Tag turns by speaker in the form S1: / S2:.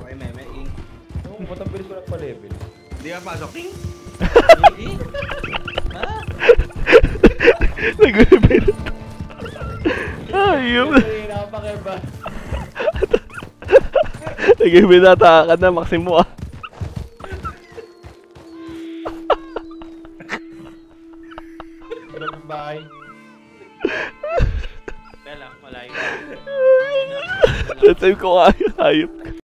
S1: kay Meme, Ing.
S2: Oo, ba't ang bilis ko nagpa-level?
S1: Hindi ka pasok, Ing? Ha?
S3: Nag-level. Ayun.
S2: Napakaiba.
S3: Nag-level na ka na, Maximo ah.
S2: Sarap yung bahay.
S1: Kaya lang, malayo.
S3: Let's save ko nga yun. Ayop.